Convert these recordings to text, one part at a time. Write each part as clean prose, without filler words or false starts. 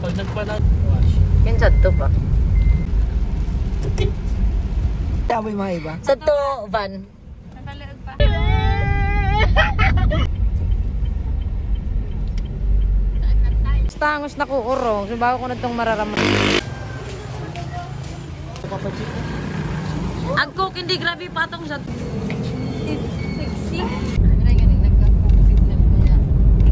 Pag nagpanag. Kinsa to ba? Taboy mga iba. Sa to, van. Nakalaag pa. Tangos na ko uro. Subawa ko na itong mararamdaman. Ang cook, hindi grabe patong sa... Sexy. Maray nga rin nagka-signal ko niya.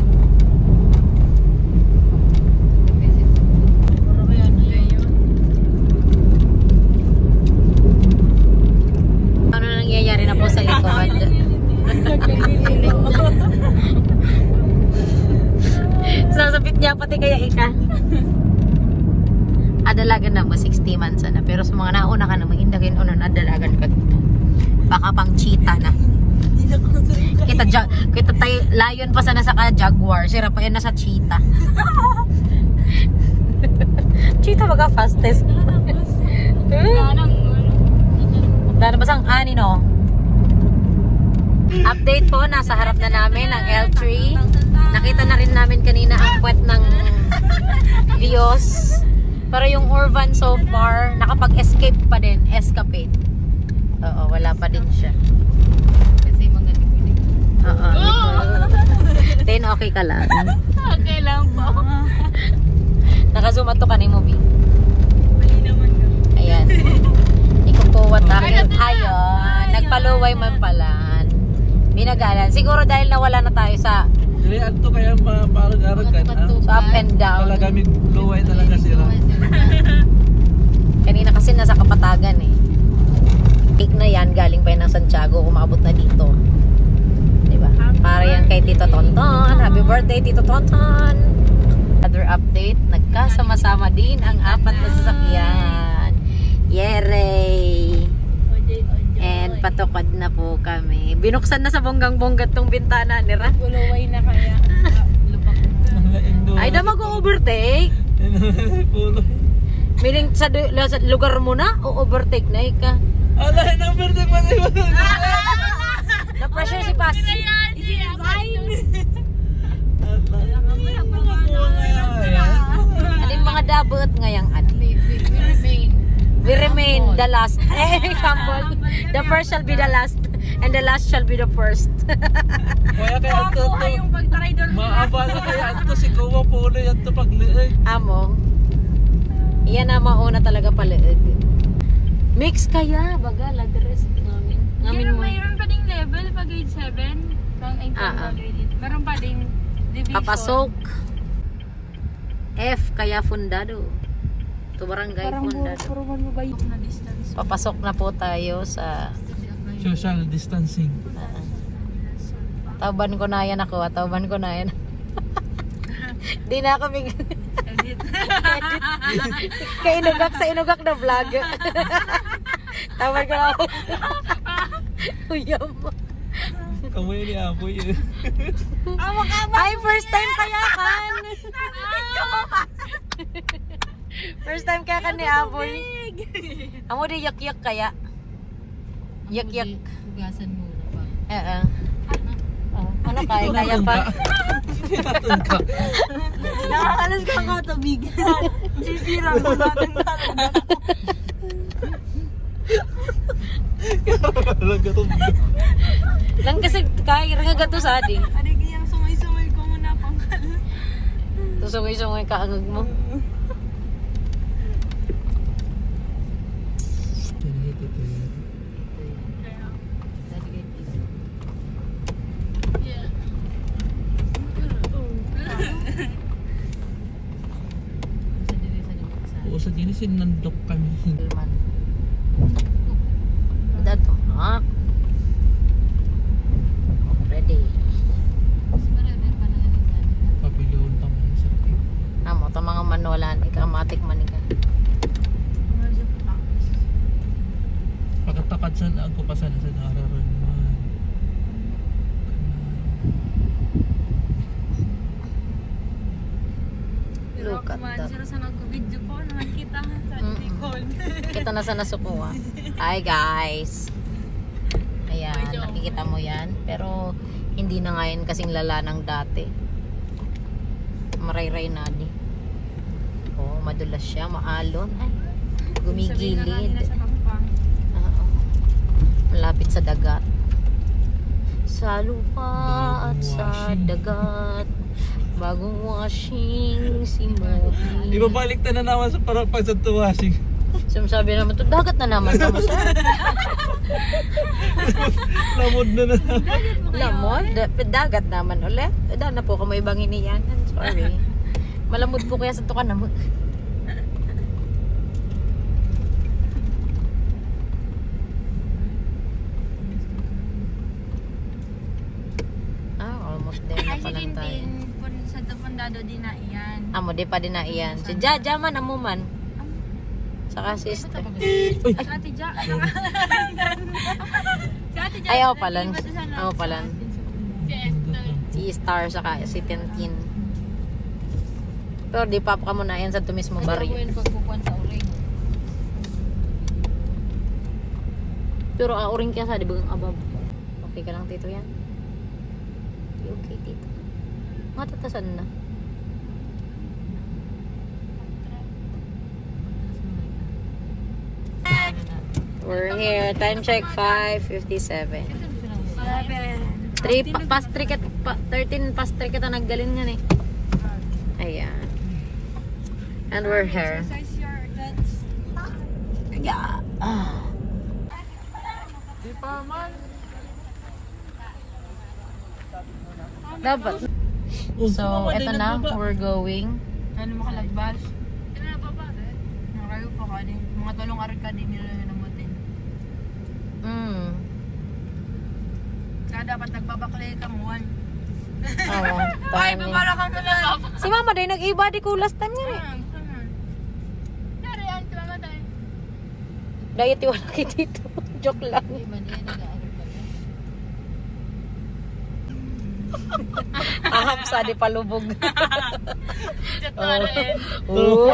Puro ba yan? Ano na nangyayari na po sa likod? Sasabit niya pati kaya ika. Adalagan na mo 60 months na. Pero sa mga nauna ka na magindagin unon adalagan ka dito. Baka pang cheetah na. Kita tayo lion pa sana sa jaguar. Sira pa yan na sa cheetah. Cheetah baga fastest. Dahil ba sang ani no? Update po, nasa harap na namin ang L3. Nakita na rin namin kanina ang puwet ng Vios. Pero yung Orvan so far, nakapag-escape pa din. Escapade. Oo, wala pa din siya. Kasi mga liquid. Oo. Then okay ka lang. Okay lang po. Naka-zoom ato ka ni mo, B. Mali naman ka. Ayan. Ikukuwat akin. Ayun. Nagpaluway man pala. Binagalan. Siguro dahil nawala na tayo sa... Dili ato kaya parang aragan. So up and down. Talaga may luway talaga sila. Kanina kasi nasa Kapatagan eh. Cake na yan, galing pa yan ng Santiago, umabot na dito. Diba? Para yan kay Tito Tonton. Happy birthday, Tito Tonton! Other update, nagkasama-sama din ang apat na sasakyan. Yere! And patukod na po kami. Binuksan na sa bonggang-bonggat tong bintana nira. Gulaway na kaya. Lubak. Ay na mag-overtake. Pulo. Meaning sa lugar mo na o overtake na ka? Ala, number din man iba. Na-pressure si Pas. Ano yung mga dabot ngayang ano? We remain the last. Humble. The first shall be the last. And the last shall be the first. Kaya kaya ato to. Yung pag-try-down mo. Maabala kaya ato si Kuwa pulo yan to pagliig. Amo. Iyan na mauna talaga paliig. Mix kaya, baga, ladres namin. Ngamin mo. Mayroon pa ding level pag grade 7. Meron pa ding division. Papasok. F kaya fundado. To barangay fundado. Parang mo ba yung na distance? Papasok na po tayo sa Social distancing. Tauban ko na yan ako. Tauban ko na yan. Di na kami Edit. kay inugak sa inugak na vlog. Tauban ko na ako. Uyam mo. Kamuya ni Apoy yun. Ay, first time kaya kan. First time kaya kan ni Aboy. Amo di yak-yak kaya. Yak-yak. Hugasan muna pa. Ano kaya pa? Tinatun ka. Nakakalas ka nga tabig. Sisira mo natin talaga. Lang kasi kaya nga gato sa adi. Adig yung sumay-sumay ko muna pangkal. Tusungay-sungay ka angag mo. Oo, sa dinis sinandok kami. Dato, ha? Ready. Pabilion tamang sa akin. Amo, ito mga manualan, ikamatik manika. Pagkatakad sa ako pa sana sa nararan man. Look at that. Sila sa nag-video po, naman kita sa Nicole. Kita na sa nasukuha. Hi guys. Ayan, nakikita mo yan. Pero hindi na ngayon kasing lala ng dati. Maray-ray na di. madulas siya, maalon. Ay, Sabihin na natin gumigilid. na sa Pampang. Oo. Malapit sa dagat. Sa lupa at sa dagat. Bagong washing si Moby. Di ba balik na naman sa parang pag sa tuwasing? Sabi naman to, dagat na naman ka mo, sir. Lamod na naman. Lamon? Dagat naman ulit. Dahil na po kung may ibang iniyanan. Sorry. Malamod po kaya sa tuka naman. Almost there na Ay, si pa lang tayo. Tintin, sa Tupandado din na iyan. Amo, di pa din na iyan. Si Jaja man, amo man. Saka sister. Uy! Si Ate Ja. Si Ate Ja. Ay, ako pala. nag-iba sa Ako pala. Si Esther. Si Star, saka si Tintin. Pero di pa mo na yan sa mismo baryo. pagpupuan sa uring. Pero uring kaya sa, di ba ang abab? Okay ka lang, tito yan? Okay, tito. Matatasan na. We're here. Time check 5:57. 13 past 3 kita naggalin nga eh. Ayan. And we're here. Exercise your guns. Yeah. Di pa man. Dapat. So, eto na. We're going. Ano makalagbas? Ano na ba ba? Nakayo pa ka din. Mga tulong arik ka din nila namutin. Kaya dapat nagbabaklay ka muwan. Oo. Ay, babala ka mo na. Si mama din nag-iba di ko last time yan eh. Nari yan, mama tayo. Diet yung wala kay tito. Joke lang. Ahap sa di palubog. Oh.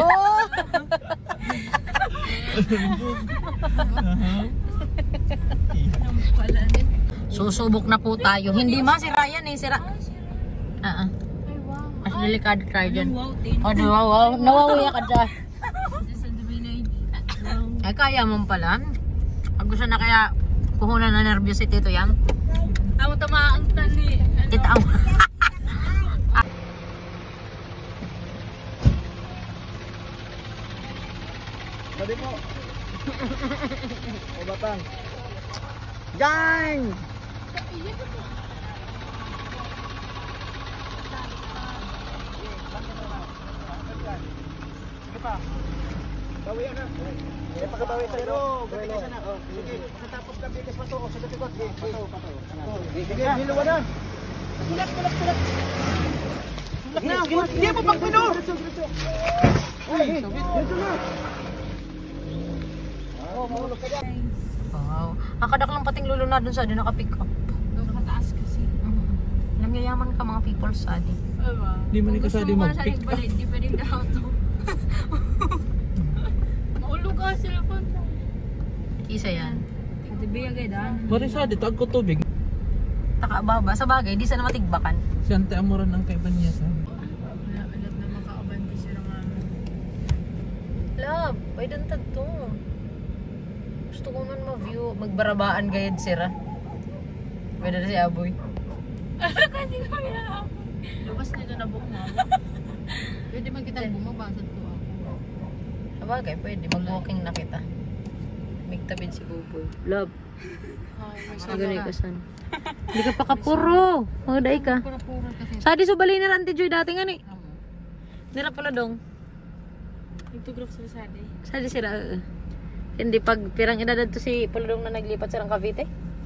Susubok na po tayo. Hindi ma, si Ryan eh. Sira. Ay, wow. Mas delikado tayo dyan. Wow, tin. Oh, wow. Nawawaya ka dyan. Sa Duminay. Ay, kaya mo pala. Pag gusto na kaya puhunan na nervyos si Tito yan. Amo tamaang tani. Tita mo. Pwede po. O batang. Gang! Sige pa. Bawi na. Sige pa kabawi tayo. Gabi sana. Sige. Pagkatapos ka bigas pa to. Sa gatikot. Sige. Hiluwa na. Tulak. Hindi mo pagpino. Ay, dito na. Mahulog ka dyan. Wow. Ang kadak lang pating luluna dun sa di naka-pick up. Nakataas kasi. Nagyayaman ka mga people sa di. Hindi mo ni kasali mag-pick up. Hindi pwedeng daw to. Maulog ka sila pa. Isa yan. Ate Bea gaydan. Marisa, dito ako tubig. Taka-baba. Sa bagay, di sana matigbakan. Si Ante Amoran ang kaiban niya sa... Alat na makaabanti sila nga. Love, why don't that to? Gusto ko man ma-view. Magbarabaan gayad sira. Pwede na si Aboy. Kasi ko yan. Labas nito na buong mama. Pwede man kita bumabasad ko ako. Sa bagay, pwede. Mag-walking na kita. Magtabid si Buboy. Love. Naganay ka san. Hindi ka pa kapuro. Magday ka. Pura-pura kasi. Sadi subali na Auntie Joy dati nga ni. Nira pala dong. Nagtograph sila sa day. Sadi sira. Hindi pag pirang edad to si Puludong na naglipat silang Cavite.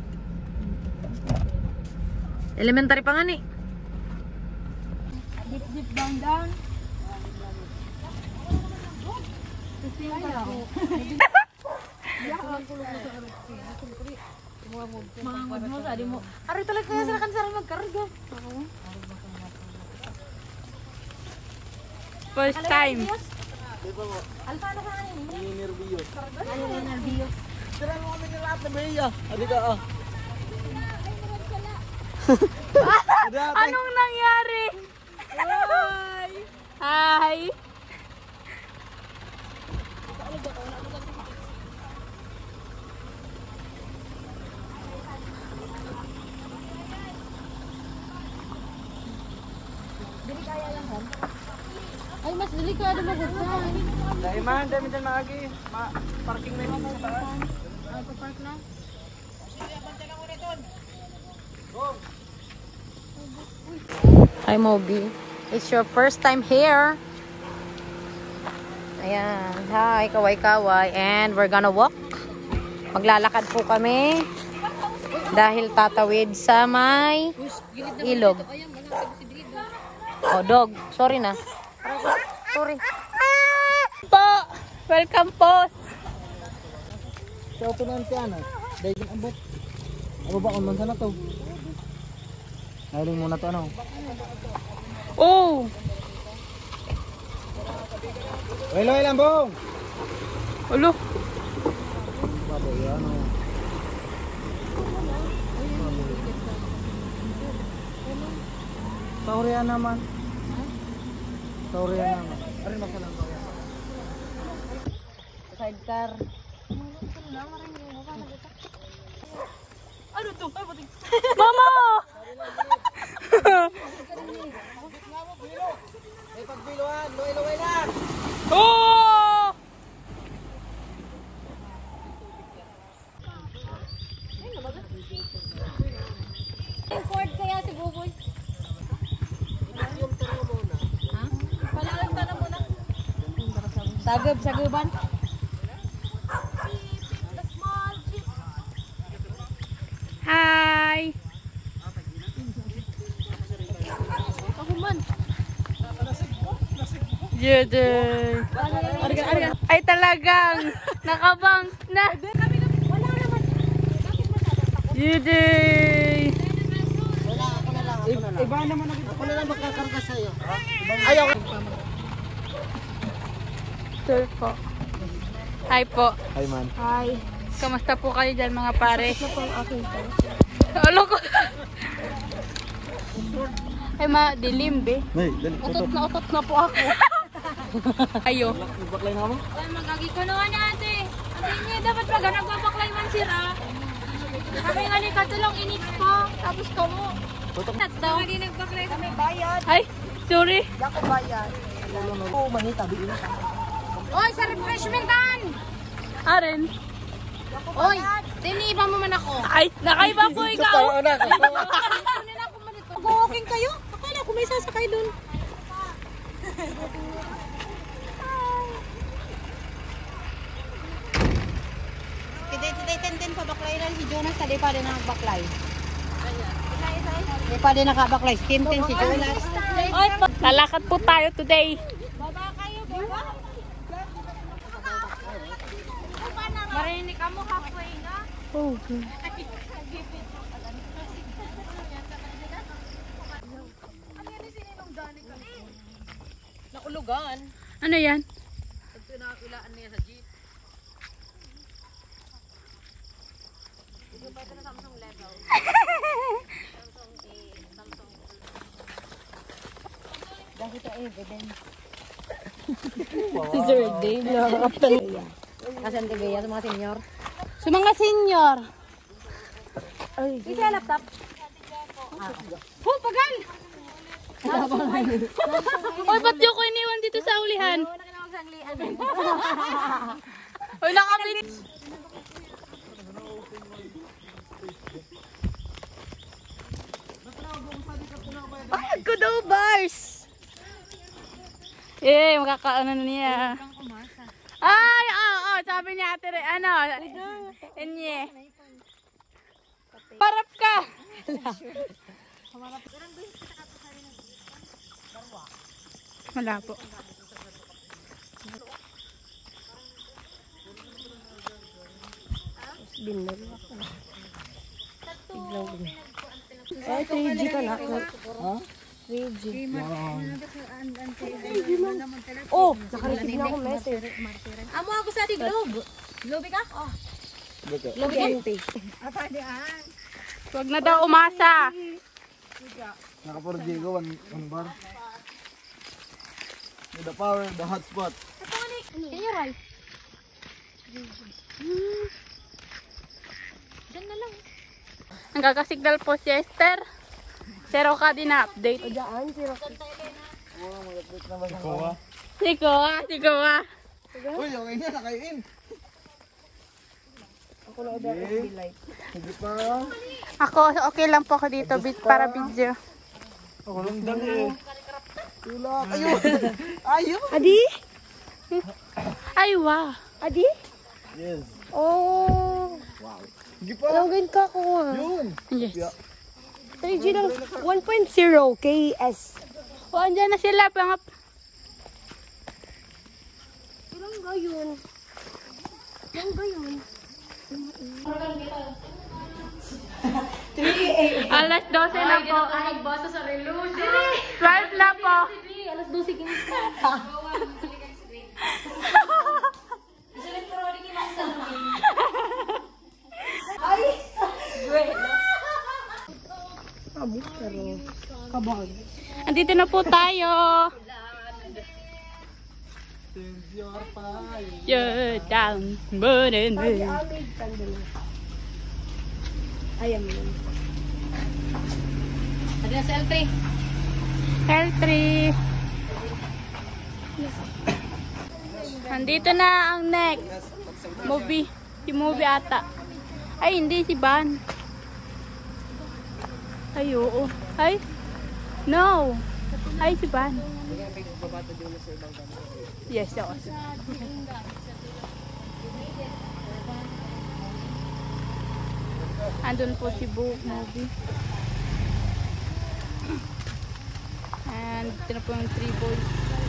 Elementary pa nga ni. Dip down. Kasi ako. Mangangod mo sa mo. Aray talaga kaya sila kan sarang magkarga. First time. Alfano ka nga ni. Nerviyos. Ano yung nervyos? Tira mo kami ng lahat na Bea. Adi ka ah. Anong nangyari? Hi! Ay, mas delikado magagsan. Dahil man, dami din maagi. Parking na yun sa taas. Ay, papark na. Hi, Moby. It's your first time here. Ayan. Hi, kaway-kaway. And we're gonna walk. Maglalakad po kami. Dahil tatawid sa may ilog. Ayan, magagsan si Drido. Oh, dog. Sorry na. Sorry. Po! Welcome po! Siya ito na ang tiyanan. Dahil yung ambot. Ano ba kung man sana to? Nahiling muna to ano? Oh! Loy, lambong! Ulo! Baboy, ano? Taurian naman. Taurian naman. Arin masalang ko yan. Sidecar. Ano to? Mama! May pagbiluan, luway-luway lang! Oh! Import kaya si Buboy. Ha? Palalang ka na muna. Saguban. Hi! Ako man. Juday! Ay talagang nakabang na! Wala naman. Bakit masyadong Juday! Iba naman ako na lang magkakarga sa'yo. Ayaw! Sir po. Hi po. Hi man. Hi. Kamusta po kayo dyan mga pare? Ito po ang aking to. Alo ko. Ay dilim be. Hey, dali. Utot na po ako. Ayo. Baklay na mo? Ay, magagi ko naman ate. Ate niya, dapat maga nagbabaklay man sira. Kami nga ni katulong init po. Tapos kamo. At daw. Hindi nagbaklay kami bayad. Ay, sorry. Ako bayad. Oo, manita. Oy, sa refreshmentan! Aren. Oy, tiniiba mo man ako. Ay, nakaiba po ikaw. Mag-walking kayo? Akala ko may sasakay dun. Kitay-ten pa baklay lang si Jonas. Tadi pa din nakabaklay. Di pa din nakabaklay. Tintin si Jonas. Ay, lalakad po tayo today. Baba kayo, baba. Marinig ka mo halfway na. Oh, Nakulugan. ano yan? Ito na ilaan niya sa jeep. Ito pa ito na Samsung Lego. Dahil ito evidence. Si Sir Dave, nakakaptan. Nakasan tigaya sa mga senior. Sa mga senior. Ay, Isa laptop. Oh, pagal! Oy, ba't yung ko iniwan dito sa ulihan? Oo, nakinawag sa anglian. Oy, nakapit. Ay, good old bars! Eh, makakaano na niya. Ay, oo, sabi niya ate, ano, enye. Parap ka! Wala po. Ay, 3G ka na. Ha? 3G. Oh, nakareceive na akong message. Amo ako sa ating globe. Globe ka? Oh. Dito. Globe ka? Huwag na daw umasa. Naka 4G ko, one bar. With the power, the hotspot. Can you write? Diyan na lang. Nagkakasignal po si Esther. Zero ka din na update. Siko ah. Uy, okay na, nakain. Ako na order SB Light. Hindi pa. Ako, okay lang po ako dito para video. Ako lang dali. Tulak. Ayun. Ayun. Adi? Ay, wow. Adi? Yes. Oh. Wow. Hindi pa. Login ka ko. Yun. Yes. 3G lang. 1.0 KS. O, andyan na sila. Pangap. Ilang ba yun? Ilang ba yun? Alas 12 na po. Nagbasa sa relo. 12 na po. Alas 12 kinsa. Andito na po tayo. You're down, burning me. Ayan mo yun. Ano na sa L3? L3. Andito na ang next movie. Si movie ata. Ay, hindi si Van. Ay, oo. Ay, no. Ay, si Van. Yes, oo. Andun po si Book movie. And ito na po yung 3 boys.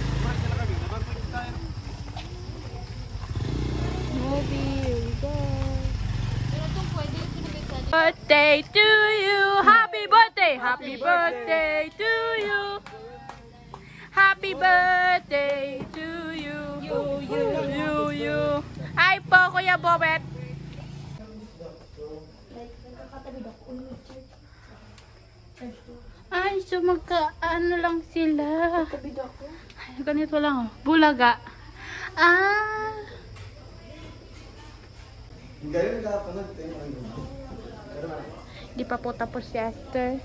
Movie, here we go. Birthday to you, happy birthday, happy birthday to you. Happy birthday to you. You. Ay po, Kuya Bobet. Ay, so ano lang sila. Ay, ganito lang, oh. Bulaga. Ah. Ganyan ka pa natin. Di pa po tapos si Esther.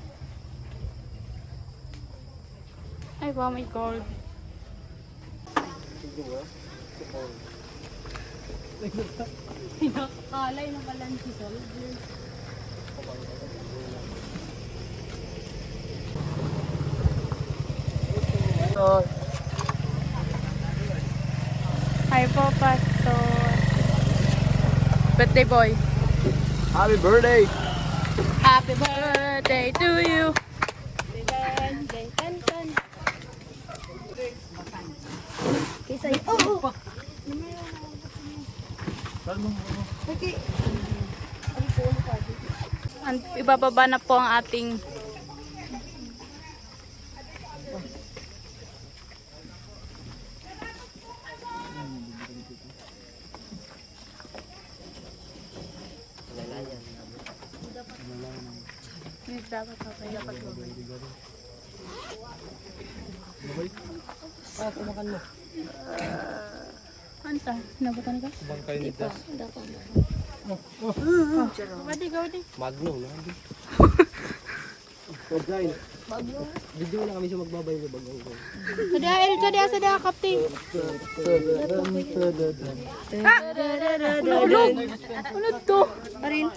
Ay, wow, my God. Pinakalay na pala si Soldier. Hi po, Pastor. Birthday boy. Happy birthday! Happy birthday to you. Kisay. Oh! Ibababa na po ang ating dapat babay. Kumakan mo. Anta, nabutan ka? Bangkay ni Das. Wadi, gawdi. Magnum, no? Pagkain. Magnum. Video na kami siya magbabay ng bagong ko. Sada, kapting. Ulog. Ulog to. Arin.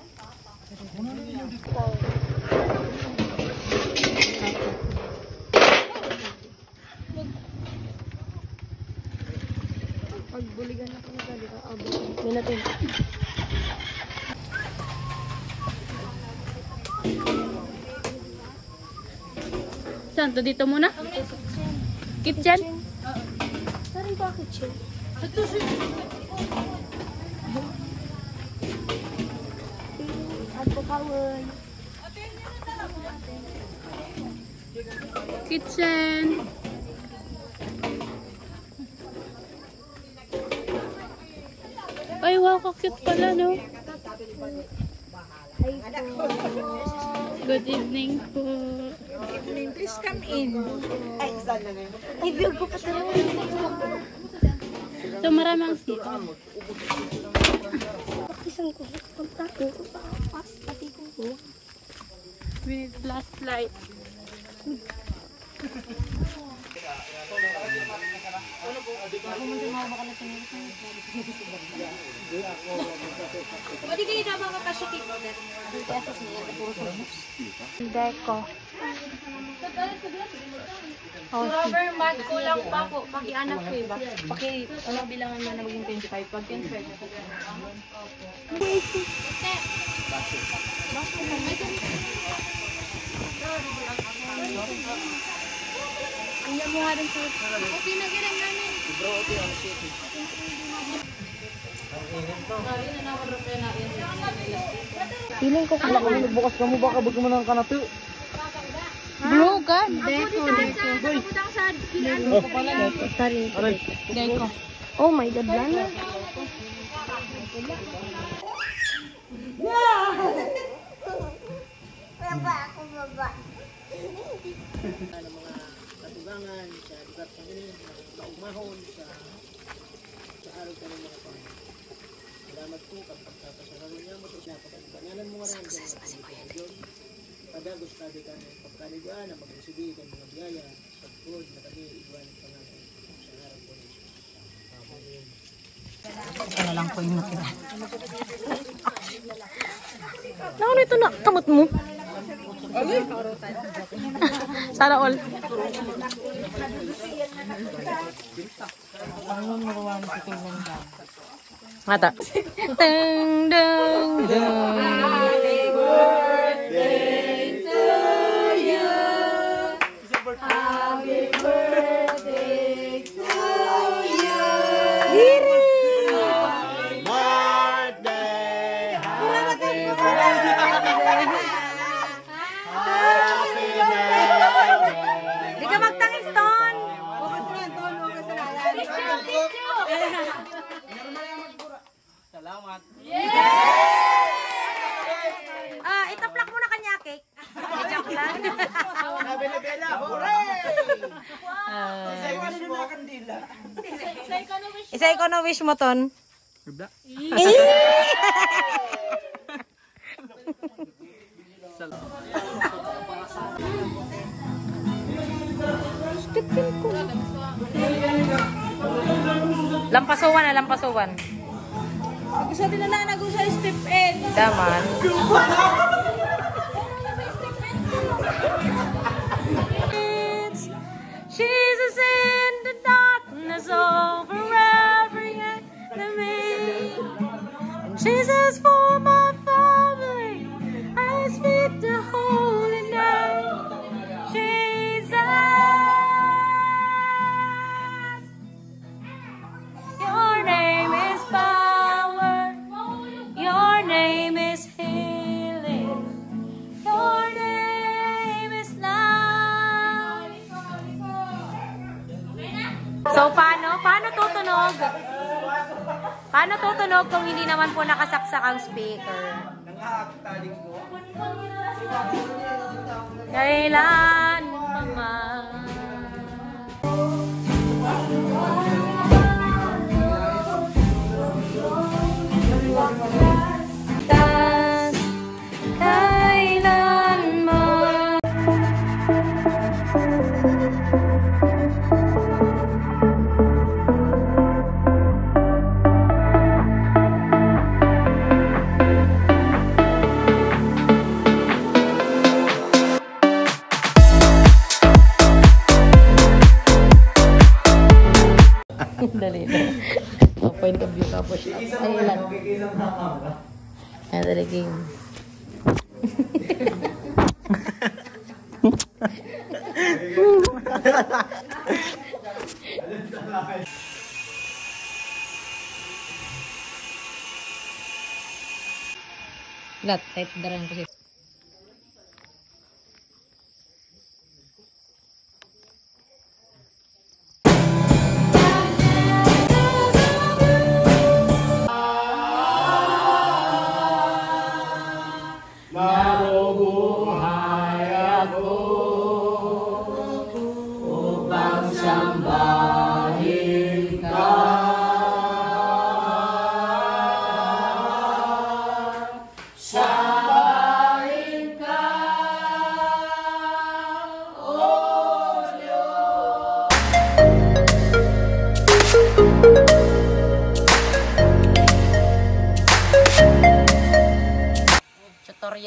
Pagbuligan ako na dali ka abot. May natin. Saan to? Dito muna? Kitchen? Saan ba kitchen? Ato kawon. Kitchen. Ay, wow, ka-cute pala, no? Hi po. Good evening po. Please come in. Ay, view ko pa talaga. So, maraming sita. Isang ko. Pagtakin ko sa pas. Pati ko. With flashlight. Pwede kayo na mga kasyakit. Deko. Rubber mat, kulang pa po. Paki-anak ko iba. Ano bilangan mo na maging 25? Pag 25 na po. Ang mo nga rin sa... Okay na ginang namin. Piling ko kung bukas ka mo baka bago mo ng kanato. Blue ka? Deko. Kabutang sa kilaan. Sorry. Deko. Oh my God, Lana. Baba. Katugangan, sa lugar sa ganyan, maumahon, sa araw ka ng mga pang. Salamat po kapag kapasararon niya mo, tapos napakalibanyanan mo nga rin, padagos tabi ka ng pagkaliguan, ang mag-usubi ng mga biyaya, pagkod na kami iwan ng pangalan sa harap po niya. Ano lang po yung natira. Ano ito na? Kamot mo? Sana all. Mata. Ding ding ding. Happy birthday to you. Happy birthday to you. Di ka magtangis, Ton. Salamat. Itaplak mo na kanya cake. Joke lang. Bela-bela, hooray! Isa ikaw na wish mo, Ton. Lampasuwan na, lampasuwan. Gusto din na nag-usa step in. Daman. Jesus in the darkness over every enemy. And Jesus for my family. I speak the holy name. Jesus. Your name is power. Your name is healing. Your name is love. So, paano tutunog? Paano tutunog kung hindi naman po nakasaksak ang speaker? Kailan pa man? Kailanman. Dali na. Point of view tapos siya. Ay, ilan? Ay, dali game. Lat, type daran ko siya. Sambahin ka. 'Sama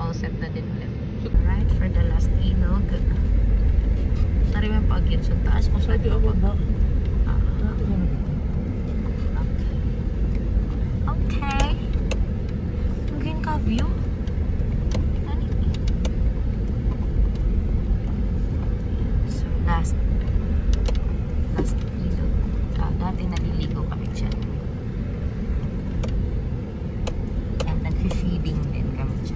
all set na din ulit. Alright, for the last ilog. Tari mo yung pag-yun sa taas kung saan yung ba? Okay. Ang ka view. So, last ilog. Dati naliligo kami dyan. And nag-feeding din kami dyan.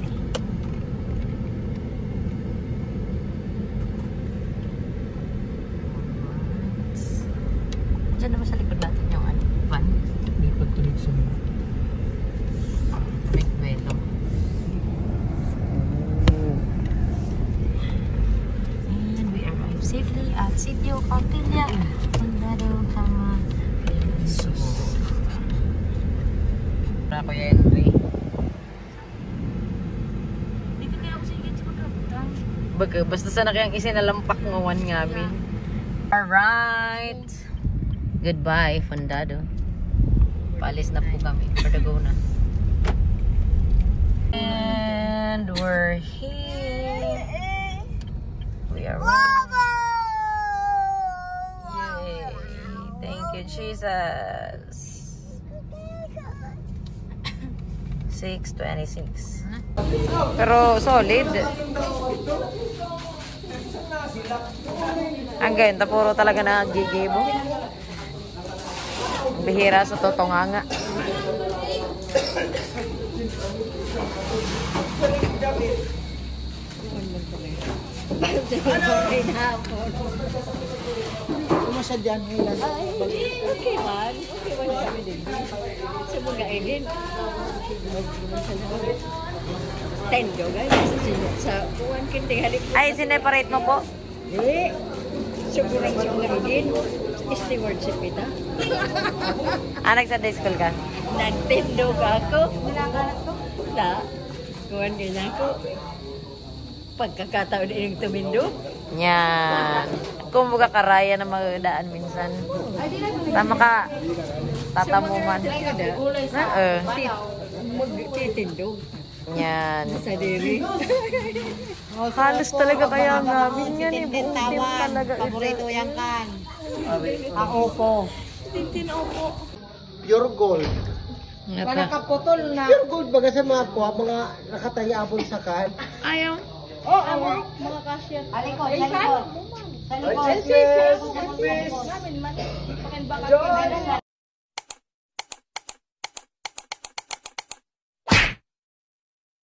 Diyan naman sa likod natin yung van. May pagtulig sa mga. Nagwelo. And we arrived safely at Sitio Cautilla, Condado, Camarines. Para Kuya Henry. Dito kaya ako sige sa pagkabutan. Baga, basta sana kayang isinalampak ngawan ngamin. Alright. Goodbye, Condado. Paalis na po kami. For the go na. And we're here. We are Yay. Thank you, Jesus. 6:26. Pero solid. Ang ganda, puro talaga nagigibo. Bihira sa totonganga. Kumasa dyan, ilan? Okay man. Okay man kami din. Sa mga edin. Tendo guys. Sa buwan kinting. Ay, sineparate mo po? Eh. Sigurang sa mga edin. Stewardship ita. Nagsa-day school ka? Nagtendo ka ako. Na. Kuwan din ako. Pagkakataon din yung tumindo. Yan. Kung buka karaya na magdaan minsan. Tama ka. Tatamuman. Magtitindog. Yan. Sa diri. Halos talaga kaya namin yan eh. Buong team talaga. Paborito yan kan. Opo. Tintin opo. Pure gold. Nakaputol na. Pure gold baga sa mga kuha, mga nakatayabon sa kan. Ayaw. Oh, amo. Mga kasya. Alikot, alikot. Sa likod. Sis! Namin man. Pakin baka